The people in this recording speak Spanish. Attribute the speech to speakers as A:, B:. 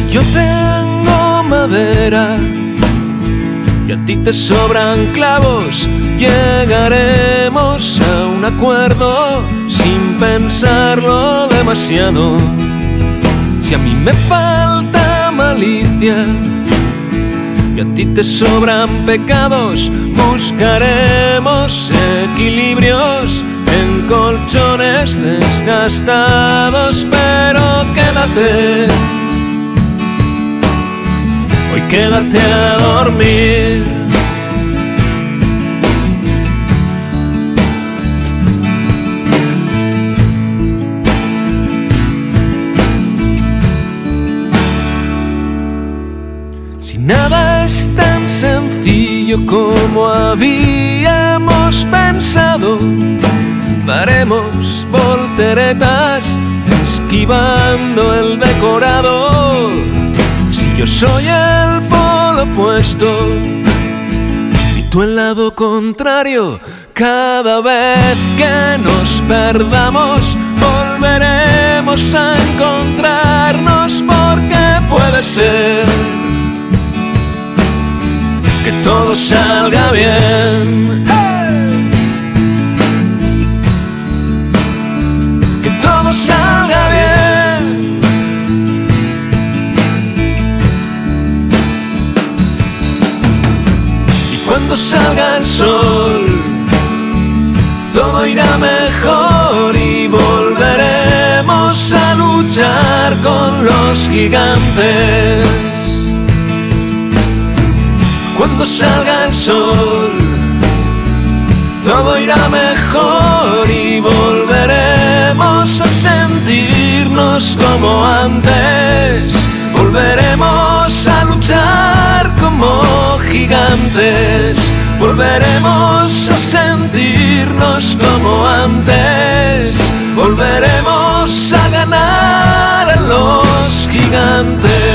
A: Yo tengo madera y a ti te sobran clavos, llegaremos a un acuerdo sin pensarlo demasiado. Si a mí me falta malicia y a ti te sobran pecados, buscaremos equilibrios en colchones desgastados. Pero quédate, hoy quédate a dormir. Si nada es tan sencillo como habíamos pensado, daremos volteretas esquivando el decorado. Si yo soy el polo opuesto y tú el lado contrario, cada vez que nos perdamos volveremos a encontrarnos, porque puede ser que todo salga bien. Que todo salga bien. Y cuando salga el sol, todo irá mejor y volveremos a luchar con los gigantes. Cuando salga el sol, todo irá mejor y volveremos a sentirnos como antes. Volveremos a luchar como gigantes. Volveremos a sentirnos como antes. Volveremos a ganar a los gigantes.